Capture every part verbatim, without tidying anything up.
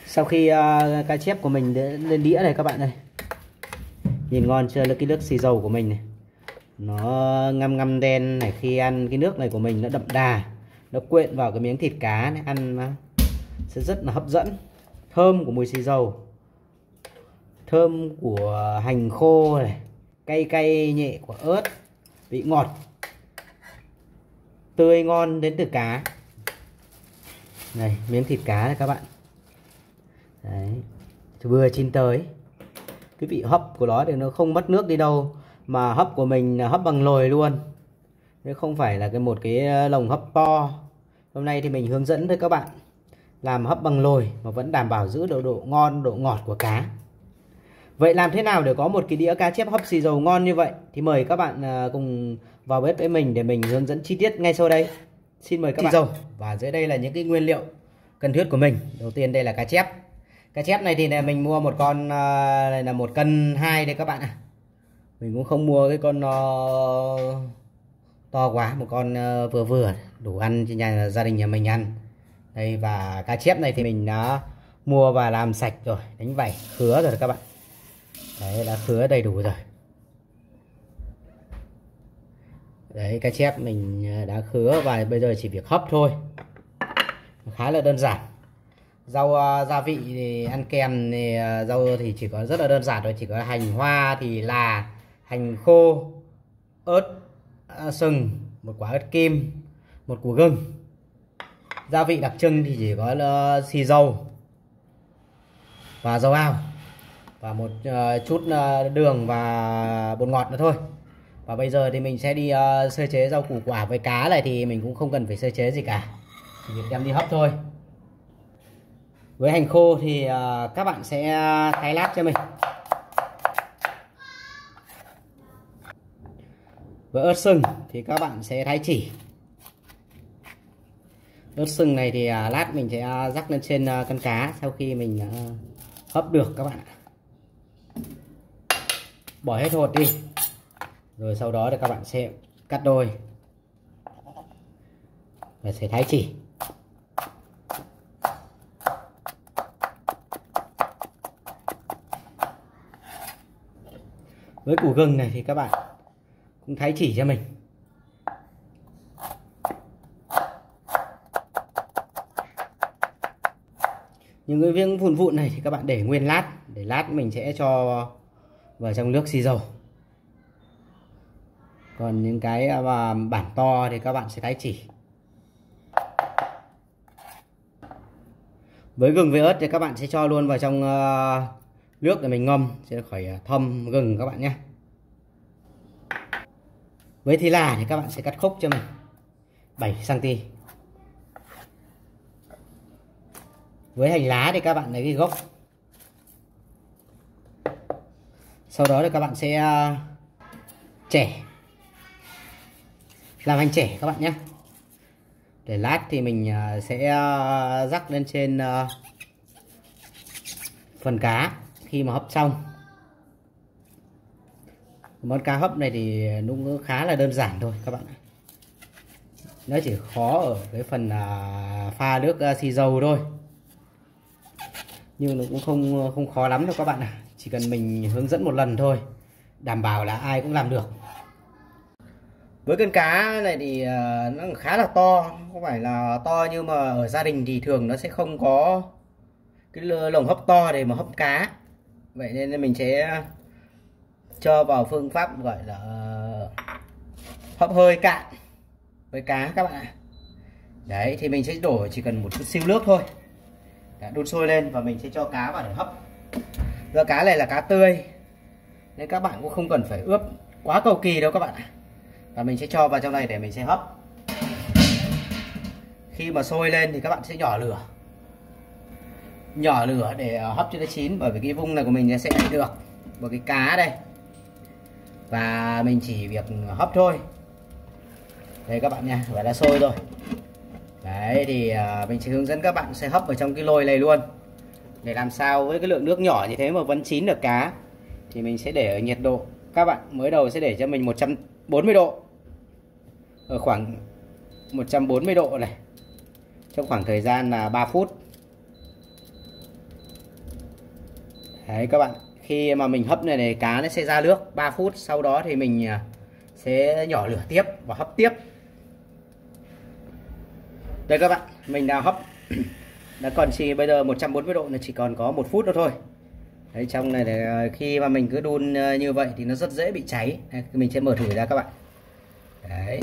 Sau khi uh, cá chép của mình lên đĩa này các bạn ơi, nhìn ngon chưa? Cái nước xì dầu của mình này nó ngăm ngăm đen này, khi ăn cái nước này của mình nó đậm đà, nó quyện vào cái miếng thịt cá này, ăn nó sẽ rất là hấp dẫn. Thơm của mùi xì dầu, thơm của hành khô này, cay cay nhẹ của ớt, vị ngọt tươi ngon đến từ cá này, miếng thịt cá này các bạn. Đấy, vừa chín tới, cái vị hấp của nó thì nó không mất nước đi đâu, mà hấp của mình là hấp bằng lồi luôn, chứ không phải là cái một cái lồng hấp to. Hôm nay thì mình hướng dẫn với các bạn làm hấp bằng lồi mà vẫn đảm bảo giữ độ độ ngon, độ ngọt của cá. Vậy làm thế nào để có một cái đĩa cá chép hấp xì dầu ngon như vậy? Thì mời các bạn cùng vào bếp với mình để mình hướng dẫn chi tiết ngay sau đây. Xin mời các bạn. Dầu và dưới đây là những cái nguyên liệu cần thiết của mình. Đầu tiên đây là cá chép. Cá chép này thì là mình mua một con này là một cân hai đây các bạn ạ. Mình cũng không mua cái con uh, to quá, một con uh, vừa vừa đủ ăn cho nhà gia đình nhà mình ăn. Đây, và cá chép này thì mình đã mua và làm sạch rồi, đánh vảy khứa rồi các bạn. Đấy, đã khứa đầy đủ rồi. Đấy, cá chép mình đã khứa và bây giờ chỉ việc hấp thôi, khá là đơn giản. Rau uh, gia vị thì ăn kèm thì uh, rau thì chỉ có rất là đơn giản thôi, chỉ có hành hoa thì là hành khô, ớt uh, sừng, một quả ớt kim, một củ gừng. Gia vị đặc trưng thì chỉ có uh, xì dầu và dầu ao và một uh, chút uh, đường và bột ngọt nữa thôi. Và bây giờ thì mình sẽ đi uh, sơ chế rau củ quả. Với cá này thì mình cũng không cần phải sơ chế gì cả, chỉ việc đem đi hấp thôi. Với hành khô thì uh, các bạn sẽ thái lát cho mình. Với ớt sừng thì các bạn sẽ thái chỉ. Ớt sừng này thì uh, lát mình sẽ uh, rắc lên trên uh, con cá sau khi mình uh, hấp được các bạn ạ. Bỏ hết hột đi. Rồi sau đó thì các bạn sẽ cắt đôi và sẽ thái chỉ. Với củ gừng này thì các bạn cũng thái chỉ cho mình. Những cái miếng vụn vụn này thì các bạn để nguyên lát, để lát mình sẽ cho vào trong nước xì dầu. Còn những cái mà bản to thì các bạn sẽ thái chỉ. Với gừng với ớt thì các bạn sẽ cho luôn vào trong nước để mình ngâm sẽ khỏi thâm gừng các bạn nhé. Với thì là thì các bạn sẽ cắt khúc cho mình bảy xăng ti mét. Với hành lá thì các bạn lấy cái gốc. Sau đó thì các bạn sẽ chẻ, làm hành chẻ các bạn nhé. Để lát thì mình sẽ rắc lên trên phần cá khi mà hấp xong. Món cá hấp này thì nó cũng khá là đơn giản thôi các bạn. Nó chỉ khó ở cái phần pha nước xì dầu thôi, nhưng nó cũng không không khó lắm đâu các bạn ạ. Chỉ cần mình hướng dẫn một lần thôi, đảm bảo là ai cũng làm được. Với con cá này thì nó khá là to, không phải là to nhưng mà ở gia đình thì thường nó sẽ không có cái lồng hấp to để mà hấp cá. Vậy nên mình sẽ cho vào phương pháp gọi là hấp hơi cạn với cá các bạn ạ. Đấy, thì mình sẽ đổ chỉ cần một chút xíu nước thôi. Đã đun sôi lên và mình sẽ cho cá vào để hấp. Do cá này là cá tươi nên các bạn cũng không cần phải ướp quá cầu kỳ đâu các bạn ạ. Và mình sẽ cho vào trong này để mình sẽ hấp. Khi mà sôi lên thì các bạn sẽ nhỏ lửa. Nhỏ lửa để hấp cho nó chín, bởi vì cái vung này của mình sẽ được một cái cá đây. Và mình chỉ việc hấp thôi. Đây các bạn nha, vậy là sôi rồi. Đấy thì mình sẽ hướng dẫn các bạn sẽ hấp vào trong cái nồi này luôn. Để làm sao với cái lượng nước nhỏ như thế mà vẫn chín được cá thì mình sẽ để ở nhiệt độ, các bạn mới đầu sẽ để cho mình một trăm bốn mươi độ, ở khoảng một trăm bốn mươi độ này, trong khoảng thời gian là ba phút. Đấy các bạn, khi mà mình hấp này, này cá nó sẽ ra nước ba phút, sau đó thì mình sẽ nhỏ lửa tiếp và hấp tiếp. Đây các bạn, mình đã hấp đã còn chỉ bây giờ một trăm bốn mươi độ là chỉ còn có một phút nữa thôi. Đấy, trong này để khi mà mình cứ đun như vậy thì nó rất dễ bị cháy. Đây, mình sẽ mở thử ra các bạn. Đấy.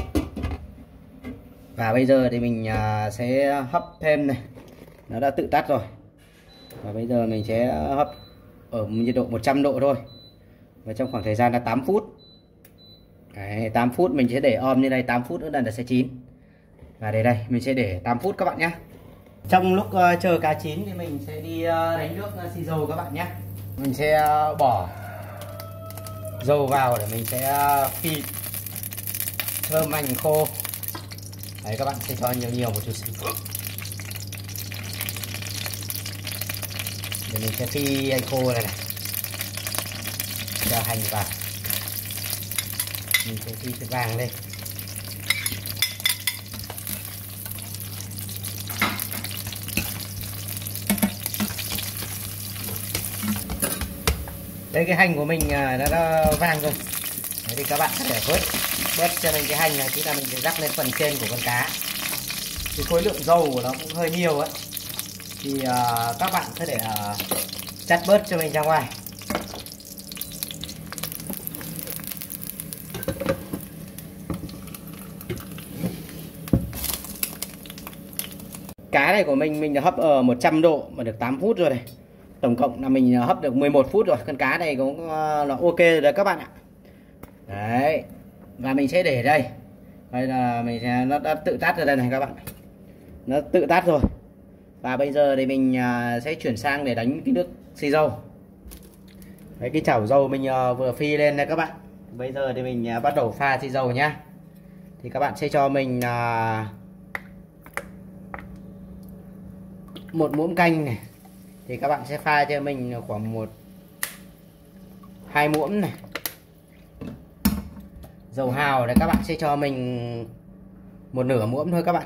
Và bây giờ thì mình sẽ hấp thêm này. Nó đã tự tắt rồi. Và bây giờ mình sẽ hấp ở nhiệt độ một trăm độ thôi. Và trong khoảng thời gian là tám phút. Đấy, tám phút mình sẽ để om như này, tám phút nữa là nó sẽ chín. Và đây đây, mình sẽ để tám phút các bạn nhé. Trong lúc uh, chờ cá chín thì mình sẽ đi uh, đánh nước uh, xì dầu các bạn nhé. Mình sẽ uh, bỏ dầu vào để mình sẽ uh, phi thơm hành khô. Đấy các bạn sẽ cho nhiều nhiều một chút xíu. Để mình sẽ phi hành khô này này. Cho hành vào. Mình sẽ phi cái vàng lên. Đây cái hành của mình đã, đã vàng rồi. Đấy thì các bạn có thể vớt bớt cho mình cái hành này, thì là mình sẽ rắc lên phần trên của con cá. Thì khối lượng dầu của nó cũng hơi nhiều ấy. Thì uh, các bạn có thể uh, chắt bớt cho mình ra ngoài. Cá này của mình mình đã hấp ở một trăm độ mà được tám phút rồi này. Tổng cộng là mình hấp được mười một phút rồi. Con cá này cũng là ok rồi đấy các bạn ạ. Đấy. Và mình sẽ để đây. Đây là mình sẽ nó đã tự tắt rồi đây này các bạn. Nó tự tắt rồi. Và bây giờ thì mình sẽ chuyển sang để đánh cái nước xì dầu. Đấy, cái chảo dầu mình vừa phi lên đây các bạn. Bây giờ thì mình bắt đầu pha xì dầu nhá. Thì các bạn sẽ cho mình một muỗng canh này. Thì các bạn sẽ pha cho mình khoảng một hai muỗng này. Dầu hào này các bạn sẽ cho mình một nửa muỗng thôi các bạn.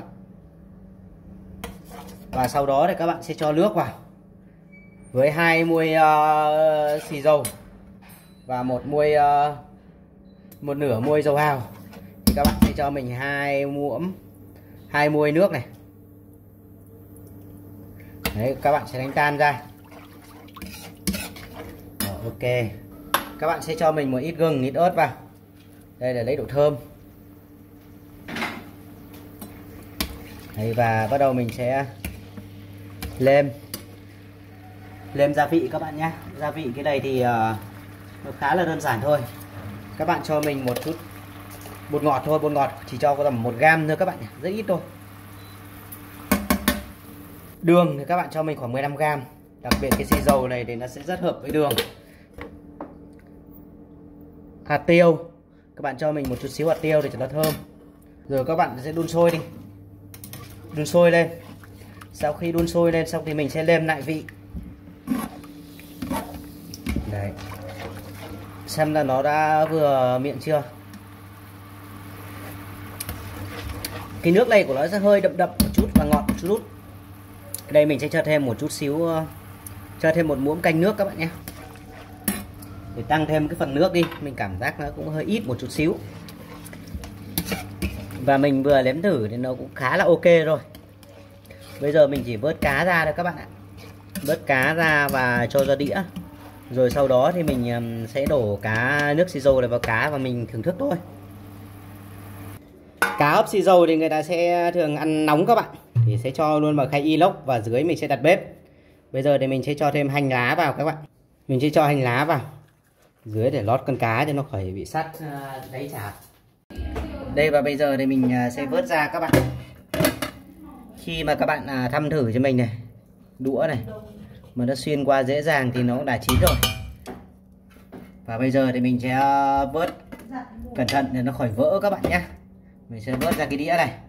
Và sau đó thì các bạn sẽ cho nước vào với hai muôi uh, xì dầu và một muôi uh, một nửa muôi dầu hào. Thì các bạn sẽ cho mình hai muỗng hai muôi nước này. Đấy, các bạn sẽ đánh tan ra. Rồi, ok. Các bạn sẽ cho mình một ít gừng, ít ớt vào. Đây là lấy độ thơm. Đấy, và bắt đầu mình sẽ nêm nêm gia vị các bạn nhé. Gia vị cái này thì uh, nó khá là đơn giản thôi. Các bạn cho mình một chút bột ngọt thôi, bột ngọt chỉ cho có tầm một gam thôi các bạn nhé, rất ít thôi. Đường thì các bạn cho mình khoảng mười lăm gam. Đặc biệt cái xì dầu này thì nó sẽ rất hợp với đường. Hạt tiêu, các bạn cho mình một chút xíu hạt tiêu để cho nó thơm. Rồi các bạn sẽ đun sôi đi. Đun sôi lên. Sau khi đun sôi lên xong thì mình sẽ nêm lại vị. Đấy. Xem là nó đã vừa miệng chưa. Cái nước này của nó sẽ hơi đậm đậm một chút và ngọt một chút. Đây mình sẽ cho thêm một chút xíu, cho thêm một muỗng canh nước các bạn nhé. Để tăng thêm cái phần nước đi, mình cảm giác nó cũng hơi ít một chút xíu. Và mình vừa nếm thử thì nó cũng khá là ok rồi. Bây giờ mình chỉ vớt cá ra thôi các bạn ạ. Vớt cá ra và cho ra đĩa. Rồi sau đó thì mình sẽ đổ cá nước xì dầu này vào cá và mình thưởng thức thôi. Cá hấp xì dầu thì người ta sẽ thường ăn nóng các bạn. Thì sẽ cho luôn vào khay inox và dưới mình sẽ đặt bếp. Bây giờ thì mình sẽ cho thêm hành lá vào các bạn. Mình sẽ cho hành lá vào dưới để lót con cá cho nó khỏi bị sắt đáy chảo. Đây và bây giờ thì mình sẽ vớt ra các bạn. Khi mà các bạn thăm thử cho mình này, đũa này mà nó xuyên qua dễ dàng thì nó cũng đã chín rồi. Và bây giờ thì mình sẽ vớt cẩn thận để nó khỏi vỡ các bạn nhé. Mình sẽ vớt ra cái đĩa này.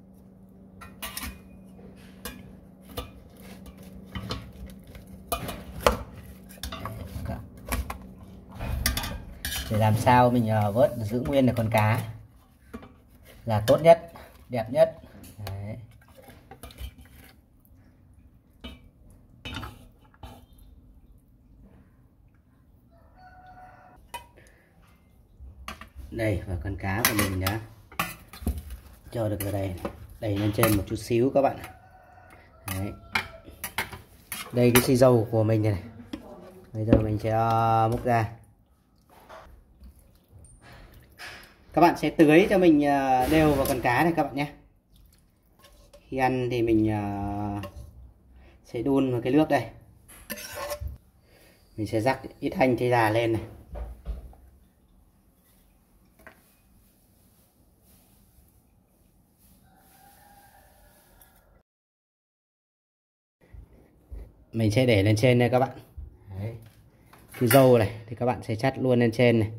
Để làm sao mình vớt giữ nguyên được con cá là tốt nhất, đẹp nhất. Đấy. Đây, và con cá của mình đã cho được vào đây, đẩy lên trên một chút xíu các bạn. Đấy. Đây cái xì dầu của mình này, bây giờ mình sẽ múc ra. Các bạn sẽ tưới cho mình đều vào con cá này các bạn nhé. Khi ăn thì mình sẽ đun vào cái nước đây. Mình sẽ rắc ít hành tây già lên này. Mình sẽ để lên trên đây các bạn. Đấy. Cái dâu này thì các bạn sẽ chắt luôn lên trên này.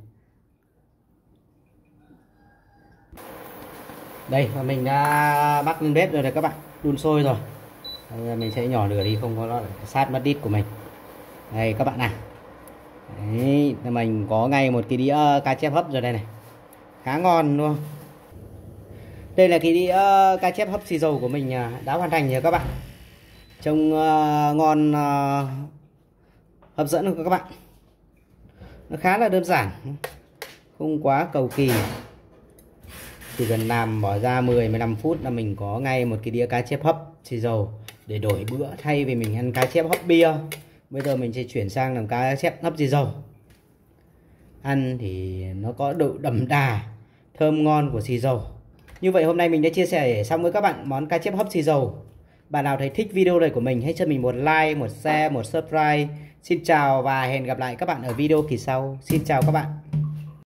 Đây, và mình đã bắc lên bếp rồi này các bạn, đun sôi rồi. Đây, mình sẽ nhỏ lửa đi, không có nó sát mất đít của mình. Đây các bạn nào. Đấy, mình có ngay một cái đĩa cá chép hấp rồi đây này, khá ngon luôn. Đây là cái đĩa cá chép hấp xì dầu của mình đã hoàn thành rồi các bạn. Trông uh, ngon, uh, hấp dẫn không các bạn. Nó khá là đơn giản, không quá cầu kỳ. Chỉ cần làm bỏ ra mười mười lăm phút là mình có ngay một cái đĩa cá chép hấp xì dầu để đổi bữa. Thay vì mình ăn cá chép hấp bia, bây giờ mình sẽ chuyển sang làm cá chép hấp xì dầu. Ăn thì nó có độ đậm đà, thơm ngon của xì dầu. Như vậy hôm nay mình đã chia sẻ xong với các bạn món cá chép hấp xì dầu. Bạn nào thấy thích video này của mình hãy cho mình một like, một share, một subscribe. Xin chào và hẹn gặp lại các bạn ở video kỳ sau. Xin chào các bạn.